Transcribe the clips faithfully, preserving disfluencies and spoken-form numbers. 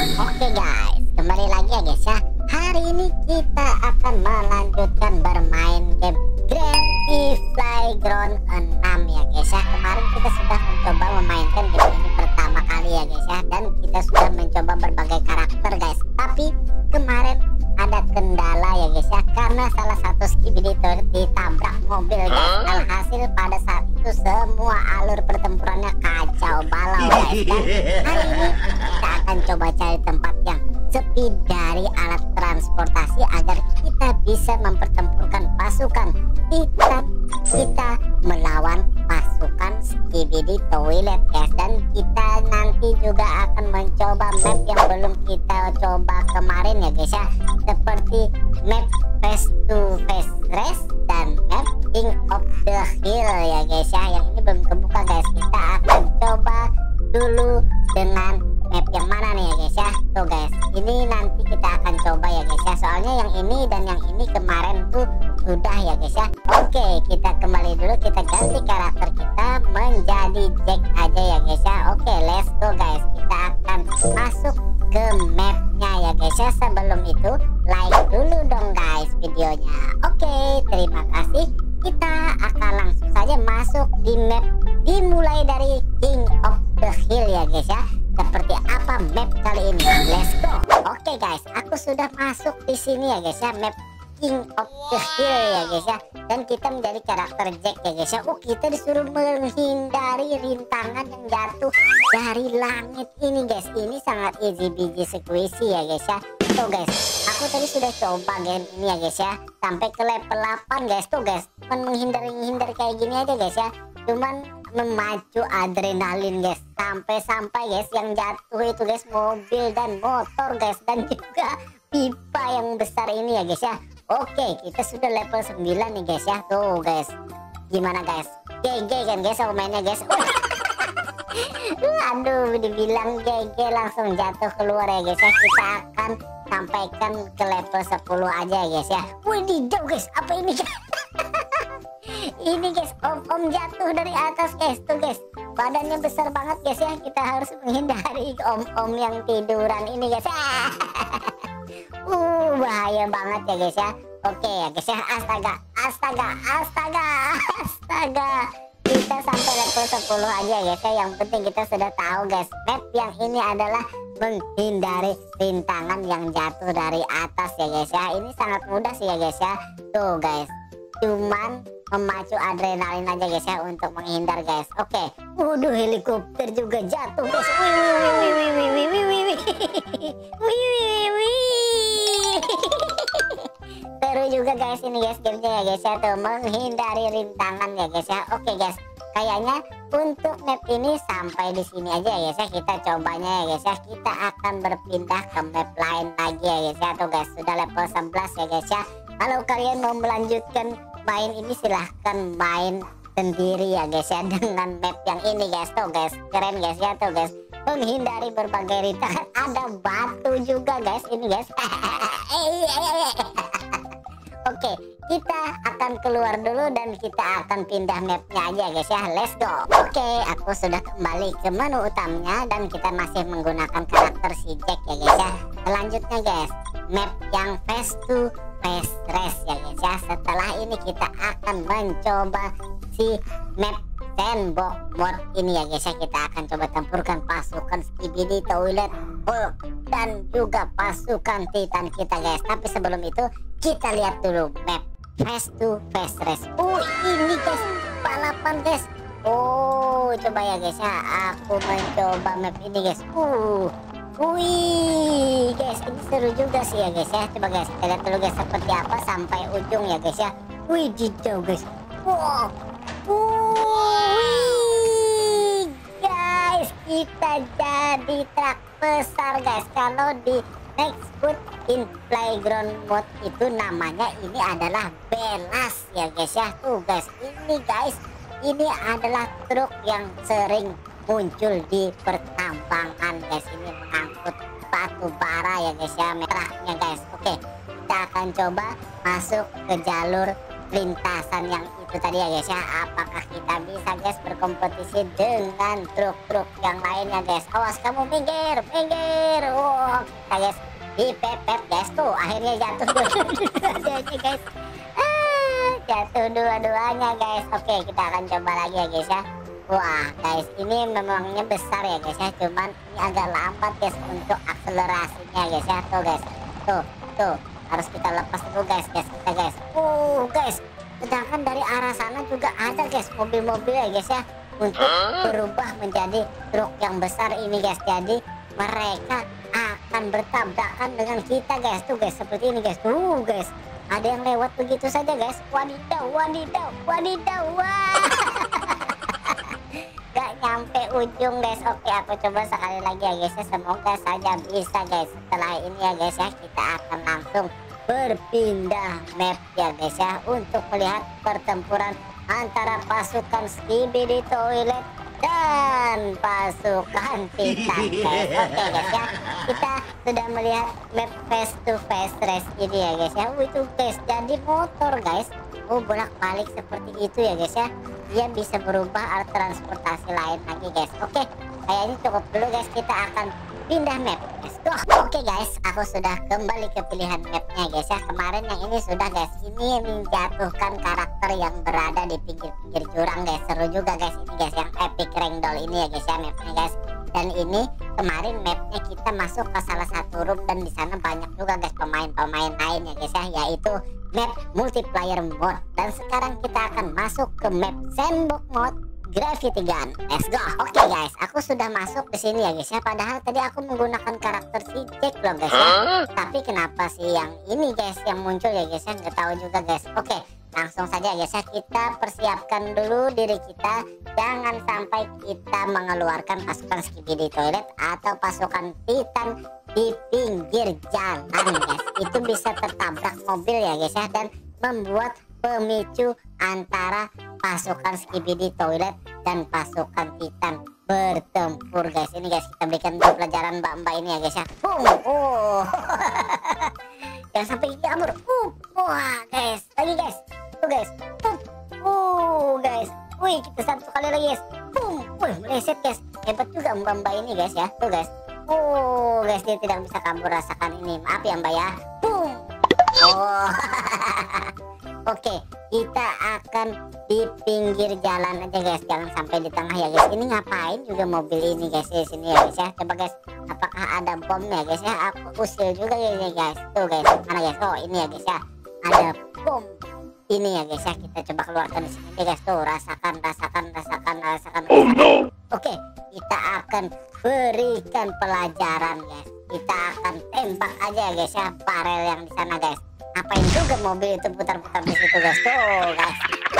Oke guys, kembali lagi ya guys ya. Hari ini kita akan melanjutkan bermain game Grand Theft Playground enam ya guys ya. Kemarin kita sudah mencoba memainkan game ini pertama kali ya guys ya, dan kita sudah mencoba berbagai karakter guys. Tapi kemarin ada kendala ya guys ya, karena salah satu skibidi ditabrak mobil guys. Alhasil pada saat itu semua alur pertempurannya kacau balau guys. Dan hari ini kita akan coba cari tempat yang sepi dari alat transportasi agar kita bisa mempertempurkan pasukan Titan kita melawan pasukan skibidi toilet guys. Dan kita nanti juga akan mencoba map yang belum kita coba kemarin ya guys ya, seperti map face to face race dan map King of the Hill ya guys ya. Yang ini belum kebuka guys, kita akan coba dulu dengan map yang mana nih ya guys ya. Tuh guys, ini nanti kita akan coba ya guys ya, soalnya yang ini dan yang ini kemarin tuh sudah ya guys ya. Oke, kita kembali dulu, kita ganti karakter kita menjadi Jack aja ya guys ya. Oke, let's go guys, kita akan masuk ke mapnya ya guys ya. Sebelum itu like dulu dong guys videonya. Oke, terima kasih. Kita akan langsung saja masuk di map, dimulai dari King of the Hill ya guys ya. Seperti apa map kali ini? Let's go. Oke guys, aku sudah masuk di sini ya guys ya, map King of the Hill ya guys ya. Dan kita menjadi karakter Jack ya guys ya. Oh, kita disuruh menghindari rintangan yang jatuh dari langit ini guys. Ini sangat easy biji squishy ya guys ya. Tuh guys, aku tadi sudah coba game ini ya guys ya, sampai ke level delapan guys. Tuh guys, cuman menghindari-menghindari kayak gini aja guys ya, cuman memacu adrenalin guys. Sampai-sampai guys yang jatuh itu guys mobil dan motor guys, dan juga pipa yang besar ini ya guys ya. Oke, kita sudah level sembilan nih guys ya. Tuh guys, gimana guys, G G kan guys aku mainnya guys. Aduh, dibilang G G langsung jatuh keluar ya guys ya. Kita akan sampaikan ke level sepuluh aja ya guys ya. Wadidaw guys, apa ini guys? Ini guys, om-om jatuh dari atas guys. Tuh guys, badannya besar banget guys ya. Kita harus menghindari om-om yang tiduran ini guys. Uh, bahaya banget ya guys ya. Oke ya guys ya, astaga, astaga, astaga, astaga. Kita sampai level sepuluh aja guys ya. Yang penting kita sudah tahu guys, map yang ini adalah menghindari rintangan yang jatuh dari atas ya guys ya. Ini sangat mudah sih ya guys ya. Tuh guys, cuman memacu adrenalin aja guys ya untuk menghindar guys. Oke, waduh, helikopter juga jatuh guys. Wih wih wih wih wih wih wih wih wih wih wih wih. Seru juga guys ini guys gamenya ya guys ya, tuh menghindari rintangan ya guys ya. Oke guys, kayaknya untuk map ini sampai di sini aja ya guys ya. Kita cobanya ya guys ya. Kita akan berpindah ke map lain lagi ya guys ya. Tuh guys, sudah level sebelas ya guys ya. Kalau kalian mau melanjutkan main ini silahkan main sendiri ya guys ya, dengan map yang ini guys. Tuh guys, keren guys ya. Tuh guys, menghindari berbagai rintangan. Ada batu juga guys ini guys. Oke, kita akan keluar dulu dan kita akan pindah mapnya aja guys ya. Let's go. Oke, aku sudah kembali ke menu utamanya dan kita masih menggunakan karakter si Jack ya guys ya. Selanjutnya guys, map yang face to face race ya guys ya. Setelah ini kita akan mencoba si map sandbox mode ini ya guys ya. Kita akan coba tempurkan pasukan skibidi toilet, Hulk, dan juga pasukan Titan kita guys. Tapi sebelum itu kita lihat dulu map face to face race. Oh, ini guys balapan guys. Oh, coba ya guys ya, aku mencoba map ini guys. Uh Wih guys, ini seru juga sih ya guys ya. Coba guys, kita lihat dulu guys seperti apa sampai ujung ya guys ya. Wih, jauh guys. Wow. Wih guys, kita jadi truk besar guys. Kalau di Next Food in Playground mode itu namanya ini adalah Belas ya guys ya. Tuh guys, ini guys, ini adalah truk yang sering muncul di pertambangan guys. Ini mengangkut batu bara ya guys ya, merahnya guys. Oke, kita akan coba masuk ke jalur lintasan yang itu tadi ya guys ya. Apakah kita bisa guys berkompetisi dengan truk-truk yang lainnya guys? Awas kamu, minggir minggir. Wah, semua kita guys dipepet guys. Tuh akhirnya jatuh dua-duanya guys. Ah, jatuh dua-duanya guys. Oke, kita akan coba lagi ya guys ya. Wah guys, ini memangnya besar ya guys ya, cuman ini agak lambat guys untuk akselerasinya guys ya. Tuh guys, tuh tuh harus kita lepas dulu guys guys kita guys. Uh guys, sedangkan dari arah sana juga ada guys mobil-mobil ya guys ya, untuk berubah menjadi truk yang besar ini guys. Jadi mereka akan bertabrakan dengan kita guys. Tuh guys, seperti ini guys. Tuh guys, ada yang lewat begitu saja guys. Wadidaw, wadidaw, wadidaw. Wah. Gak nyampe ujung guys. Oke, aku coba sekali lagi ya guys ya. Semoga saja bisa guys. Setelah ini ya guys ya, kita akan langsung berpindah map ya guys ya, untuk melihat pertempuran antara pasukan Skibidi Toilet dan pasukan Titan guys. Oke guys ya, kita sudah melihat map face to face race ini ya guys ya. Oh, itu guys jadi motor guys. Oh, bolak balik seperti itu ya guys ya. Dia bisa berubah alat transportasi lain lagi guys. Oke, kayaknya cukup dulu guys, kita akan pindah map. Let's go. Oke guys, aku sudah kembali ke pilihan mapnya guys ya. Kemarin yang ini sudah guys, ini menjatuhkan karakter yang berada di pinggir-pinggir jurang guys. Seru juga guys ini guys, yang epic ragdoll ini ya guys ya mapnya guys. Dan ini kemarin mapnya kita masuk ke salah satu room, dan di sana banyak juga guys pemain-pemain lain ya guys ya, yaitu map multiplayer mode. Dan sekarang kita akan masuk ke map sandbox mode Gravity Gun. Let's go. Oke okay guys, aku sudah masuk ke sini ya guys ya. Padahal tadi aku menggunakan karakter si Jack loh guys ya. Tapi kenapa sih yang ini guys yang muncul ya guys ya, nggak tahu juga guys. Oke, okay, langsung saja guys ya, kita persiapkan dulu diri kita. Jangan sampai kita mengeluarkan pasukan Skibidi Toilet atau pasukan Titan di pinggir jalan guys. Itu bisa tertabrak mobil ya guys ya, dan membuat pemicu antara pasukan Skibidi Toilet dan pasukan Titan bertempur guys. Ini guys, kita berikan pelajaran mbak-mbak ini ya guys ya. Boom. Oh. Jangan sampai jamur. Uh. Wah guys, lagi guys. Tuh guys. Boom. Uh guys. Wih, kita satu kali lagi guys. Boom. Wih, meleset guys. Hebat juga mbak-mbak ini guys ya. Tuh guys. Oh guys, dia tidak bisa kabur, rasakan ini. Maaf ya mbak ya. Boom. Oh. Oke, kita akan di pinggir jalan aja guys, jangan sampai di tengah ya guys. Ini ngapain juga mobil ini guys di sini ya guys ya. Coba guys, apakah ada bom ya guys ya? Aku usil juga ya guys. Tuh guys, mana guys? Oh ini ya guys ya, ada bom ini ya guys ya. Kita coba keluarkan di sini deh guys. Tuh rasakan, rasakan, rasakan, rasakan. Oh no. Oke, kita akan berikan pelajaran guys. Kita akan tembak aja ya guys ya barel yang di sana guys. Apain juga mobil itu putar-putar di situ guys. Tuh guys,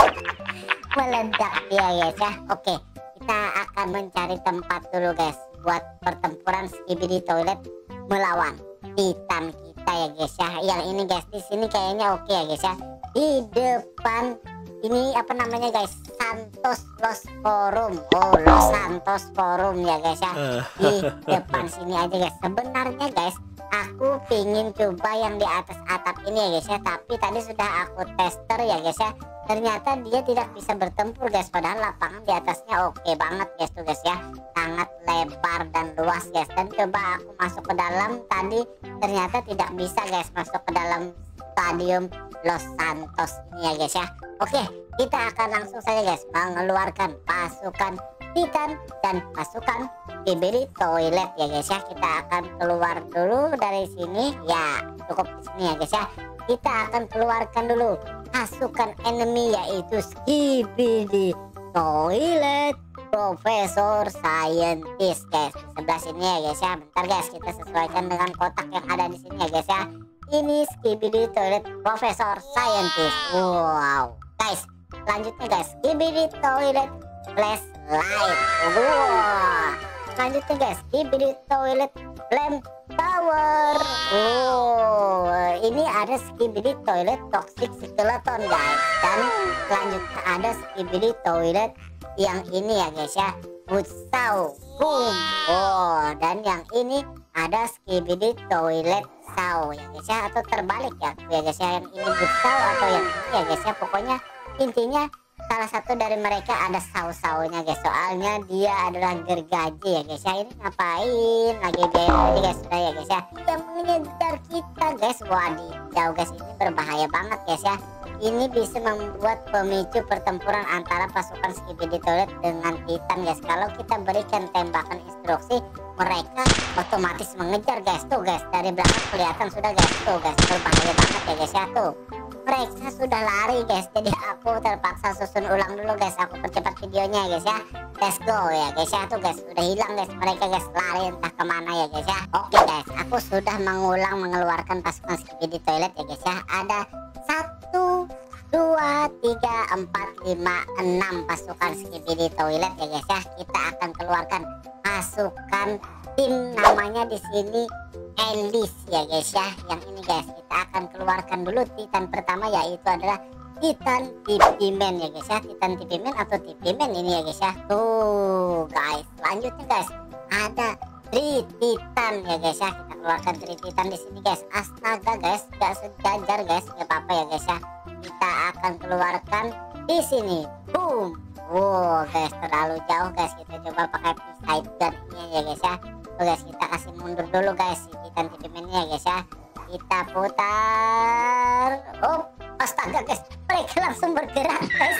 meledak dia guys ya. Oke, kita akan mencari tempat dulu guys buat pertempuran Skibidi Toilet melawan Titan kita ya guys ya. Yang ini guys, di sini kayaknya oke ya guys ya. Di depan ini apa namanya guys, Santos Los Forum. Oh, Los Santos Forum ya guys ya. Di depan sini aja guys. Sebenarnya guys, aku pingin coba yang di atas atap ini ya guys ya, tapi tadi sudah aku tester ya guys ya. Ternyata dia tidak bisa bertempur guys, padahal lapangan di atasnya oke banget guys tuh guys ya, sangat lebar dan luas guys. Dan coba aku masuk ke dalam tadi, ternyata tidak bisa guys masuk ke dalam stadium Los Santos ini ya guys ya. Oke, kita akan langsung saja guys mengeluarkan pasukan Titan dan pasukan Skibidi Toilet ya guys ya. Kita akan keluar dulu dari sini ya, cukup di sini ya guys ya. Kita akan keluarkan dulu pasukan enemy, yaitu Skibidi Toilet Profesor Scientist guys. Di sebelah sini ya guys ya. Bentar guys, kita sesuaikan dengan kotak yang ada di sini ya guys ya. Ini Skibidi Toilet Profesor Scientist. Wow guys, selanjutnya guys, Skibidi Toilet Flashlight. Wow, selanjutnya guys, Skibidi Toilet Flame Tower. Oh, ini ada Skibidi Toilet Toxic Skeleton guys. Dan selanjutnya ada Skibidi Toilet yang ini ya guys ya, Butsau. Boom. Oh, dan yang ini ada Skibidi Toilet Sau ya guys ya, atau terbalik ya ya guys ya, yang ini Butsau atau yang ini ya guys ya. Pokoknya intinya salah satu dari mereka ada saus-saunya guys, soalnya dia adalah gergaji ya guys ya. Ini ngapain lagi biarin aja guys, sudah ya guys ya, yang mengejar kita guys. Wadidaw guys, ini berbahaya banget guys ya. Ini bisa membuat pemicu pertempuran antara pasukan Skibidi Toilet dengan Titan guys. Kalau kita berikan tembakan instruksi, mereka otomatis mengejar guys. Tuh guys, dari belakang kelihatan sudah guys. Tuh guys, berbahaya banget ya guys ya. Tuh, mereka sudah lari guys. Jadi aku terpaksa susun ulang dulu guys. Aku percepat videonya guys ya. Let's go ya guys ya. Tuh guys, udah hilang guys mereka guys, lari entah kemana ya guys ya. Oke guys, aku sudah mengulang mengeluarkan pasukan Skibidi Toilet ya guys ya. Ada satu, dua, tiga, empat, lima, enam pasukan Skibidi Toilet ya guys ya. Kita akan keluarkan pasukan tim, namanya di sini Elis ya guys ya. Yang ini guys, kita akan keluarkan dulu Titan pertama, yaitu adalah Titan T P Man ya guys ya. Titan T P Man atau T P Man ini ya guys ya. Tuh guys, selanjutnya guys ada Tri Titan ya guys ya. Kita keluarkan Tri Titan di sini guys. Astaga guys, gak sejajar guys, gak apa-apa ya guys ya. Kita akan keluarkan di sini. Boom. Wow guys, terlalu jauh guys. Kita coba pakai side gun ini ya guys ya. Tuh guys, kita kasih mundur dulu guys si Titan T P Man ya guys ya. Kita putar. Oh, astaga guys, mereka langsung bergerak guys.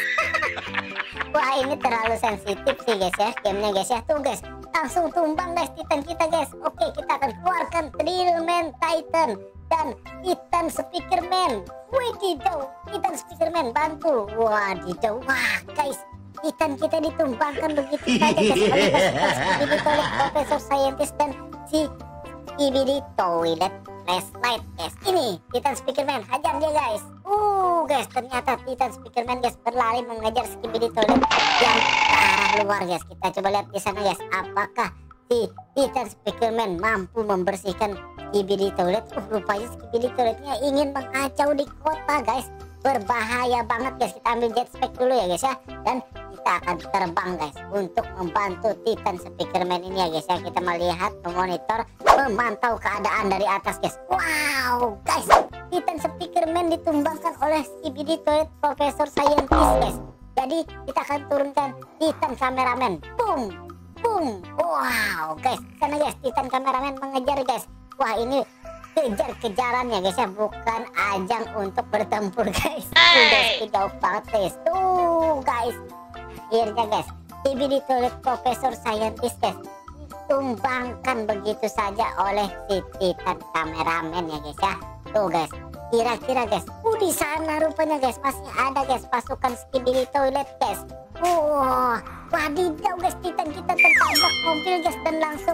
Wah, ini terlalu sensitif sih guys ya gamenya guys ya. Tuh guys, langsung tumbang guys Titan kita guys. Oke, kita akan keluarkan Drillman Titan dan Titan Speakerman. Wadidaw, Titan Speakerman bantu. Wadidaw, wah guys, Titan kita ditumbangkan begitu saja guys oleh pasukan Skibidi Toilet, Profesor Scientist dan si Skibidi Toilet Flashlight guys. Ini Titan Speakerman, hajar dia guys. Uh guys, ternyata Titan Speakerman guys berlari mengejar Skibidi Toilet yang ke arah luar guys. Kita coba lihat di sana guys, apakah si Titan Speakerman mampu membersihkan Skibidi Toilet. Uh, rupanya Skibidi Toiletnya ingin mengacau di kota guys. Berbahaya banget guys. Kita ambil jetpack dulu ya guys ya, dan kita akan terbang guys untuk membantu Titan Speakerman ini ya guys ya. Kita melihat, memonitor, memantau keadaan dari atas guys. Wow guys, Titan Speakerman ditumbangkan oleh Skibidi Toilet Profesor Scientist guys. Jadi kita akan turunkan Titan Kameraman. Boom, boom. Wow guys, sana guys Titan Kameraman mengejar guys. Wah, ini kejar-kejaran ya guys ya, bukan ajang untuk bertempur guys. Tuh guys, jauh banget guys. Tuh guys, akhirnya guys Skibidi Toilet Profesor Scientist guys ditumbangkan begitu saja oleh si Titan Kameraman ya guys ya. Tuh guys, kira-kira guys, uh di sana rupanya guys masih ada guys pasukan Skibidi Toilet guys. Wah, wadidaw guys, Titan kita tertabrak mobil guys dan langsung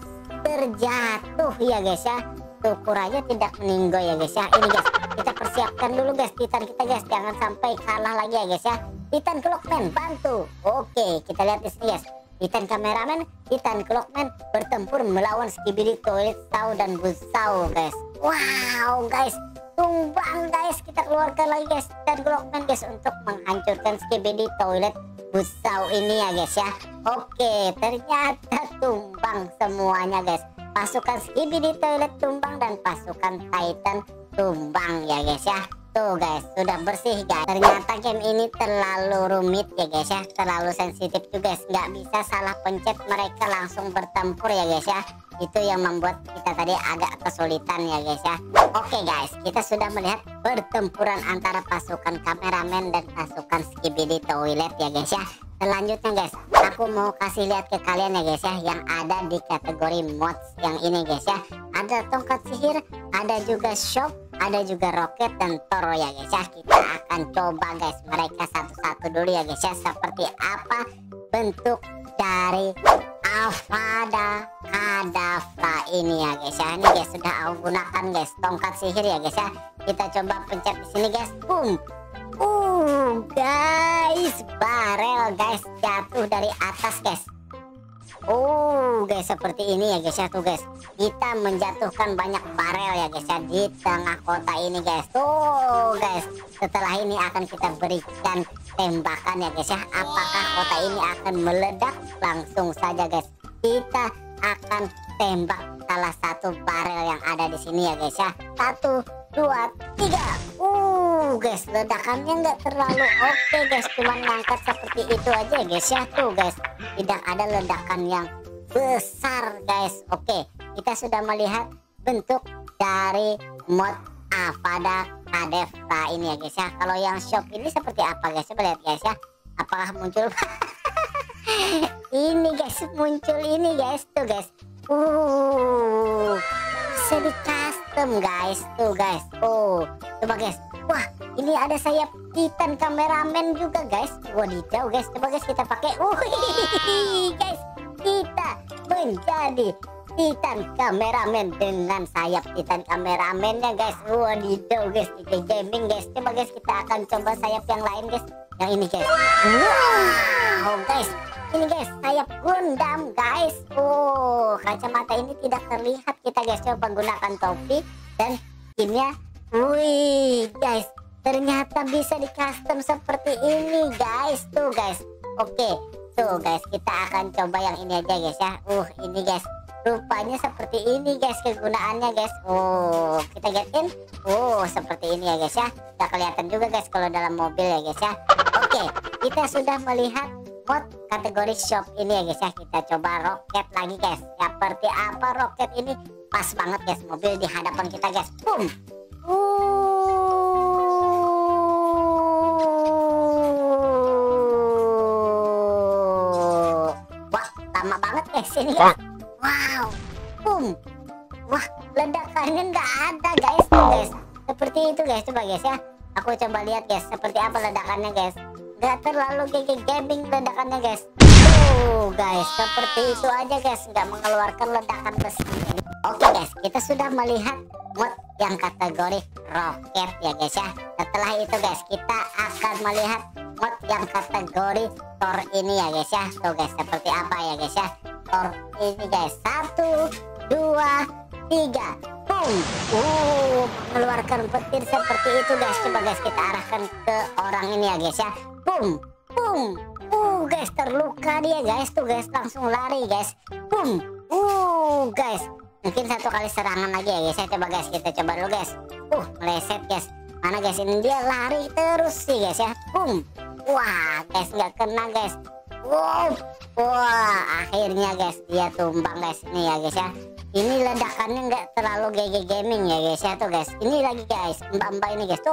terjatuh ya guys ya. Tuh, kurangnya tidak meninggal ya guys ya. Ini guys, kita persiapkan dulu guys Titan kita guys, jangan sampai kalah lagi ya guys ya. Titan Clockman bantu. Oke, kita lihat di sini guys, Titan Kameraman, Titan Clockman bertempur melawan Skibidi Toilet Saw dan Busau guys. Wow guys, tumbang guys. Kita keluarkan lagi guys Titan Clockman guys untuk menghancurkan Skibidi Toilet Busau ini ya guys ya. Oke, ternyata tumbang semuanya guys. Pasukan Skibidi Toilet tumbang dan pasukan Titan tumbang ya guys ya. Tuh guys, sudah bersih guys. Ternyata game ini terlalu rumit ya guys ya, terlalu sensitif juga guys. Nggak bisa salah pencet, mereka langsung bertempur ya guys ya. Itu yang membuat kita tadi agak kesulitan ya guys ya. Oke guys, kita sudah melihat pertempuran antara pasukan Kameraman dan pasukan Skibidi Toilet ya guys ya. Selanjutnya guys, aku mau kasih lihat ke kalian ya guys ya, yang ada di kategori mods yang ini guys ya. Ada tongkat sihir, ada juga shop, ada juga roket dan Thor ya guys ya. Kita akan coba guys mereka satu-satu dulu ya guys ya, seperti apa bentuk dari Avada Kedavra ini ya guys ya. Ini guys sudah aku gunakan guys tongkat sihir ya guys ya. Kita coba pencet di sini guys. Boom. Uh guys, barel guys jatuh dari atas guys. Oh guys, seperti ini ya guys ya. Tuh guys, kita menjatuhkan banyak barel ya guys ya di tengah kota ini guys. Tuh guys, setelah ini akan kita berikan tembakan ya guys ya. Apakah kota ini akan meledak? Langsung saja guys, kita akan tembak salah satu barel yang ada di sini ya guys ya. Satu, dua, tiga. Uh Tuh guys, ledakannya nggak terlalu oke guys, cuman ngangkat seperti itu aja guys ya. Tuh guys, tidak ada ledakan yang besar guys. Oke, kita sudah melihat bentuk dari mod Avada Kedavra ini ya guys ya. Kalau yang shop ini seperti apa guys? Coba lihat guys ya. Apakah muncul ini guys, muncul ini guys. Tuh guys, uh bisa di custom guys. Tuh guys, oh coba guys, wah ini ada sayap Titan kameramen juga guys. Wadidaw guys, coba guys kita pakai. Wih guys, kita menjadi Titan kameramen dengan sayap Titan kameramennya guys. Wadidaw guys, kita gaming guys. Coba guys kita akan coba sayap yang lain guys. Yang ini guys, wow guys, ini guys sayap Gundam guys. Oh, kacamata ini tidak terlihat kita guys. Coba gunakan topi dan skinnya. Wih guys, ternyata bisa di custom seperti ini guys. Tuh guys, oke tuh guys, kita akan coba yang ini aja guys ya. Uh ini guys, rupanya seperti ini guys kegunaannya guys. Oh kita get in. Oh seperti ini ya guys ya. Udah kelihatan juga guys kalau dalam mobil ya guys ya. Oke, kita sudah melihat mod kategori shop ini ya guys ya. Kita coba roket lagi guys. Seperti apa roket ini? Pas banget guys, mobil di hadapan kita guys. Boom. Uh. Wah lama banget guys ini guys. Wow, boom. Wah ledakannya nggak ada guys. Tuh guys, seperti itu guys. Coba guys ya, aku coba lihat guys seperti apa ledakannya guys. Nggak terlalu G G gaming ledakannya guys. Tuh guys, seperti itu aja guys, nggak mengeluarkan ledakan besi. Oke guys, kita sudah melihat mod yang kategori roket ya guys ya. Setelah itu guys, kita akan melihat mod yang kategori Thor ini ya guys ya. Tuh guys, seperti apa ya guys ya. Thor ini guys, satu dua tiga, boom. Uh mengeluarkan petir seperti itu guys. Coba guys kita arahkan ke orang ini ya guys ya. Boom boom. Uh guys, terluka dia guys. Tuh guys, langsung lari guys. Boom. Uh guys, mungkin satu kali serangan lagi ya guys ya. Coba guys kita coba dulu guys. Uh meleset guys. Mana guys, ini dia lari terus sih guys ya. Boom. Wah guys, nggak kena guys. Wow. Wah akhirnya guys dia tumbang guys ini ya guys ya. Ini ledakannya nggak terlalu G G gaming ya guys ya. Tuh guys, ini lagi guys, mbak-mbak ini guys. Tuh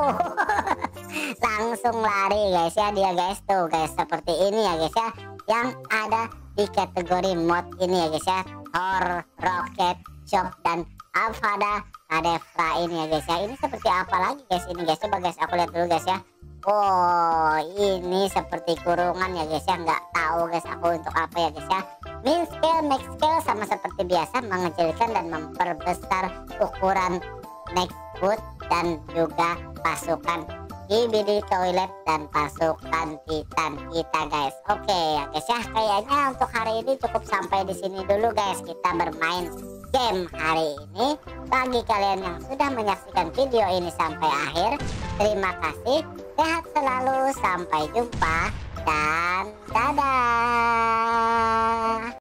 langsung lari guys ya dia guys. Tuh guys, seperti ini ya guys ya yang ada di kategori mod ini ya guys ya. Thor, Rocket, Shop, dan Avada Kedavra ini ya guys ya. Ini seperti apa lagi guys ini guys. Coba guys aku lihat dulu guys ya. Oh ini seperti kurungan ya guys ya. Nggak tahu guys aku untuk apa ya guys ya. Min scale, max scale sama seperti biasa, mengecilkan dan memperbesar ukuran next foot dan juga pasukan G B D toilet dan pasukan Titan kita guys. Oke ya guys ya, kayaknya untuk hari ini cukup sampai di sini dulu guys kita bermain game hari ini. Bagi kalian yang sudah menyaksikan video ini sampai akhir, terima kasih. Sehat selalu, sampai jumpa dan dadah.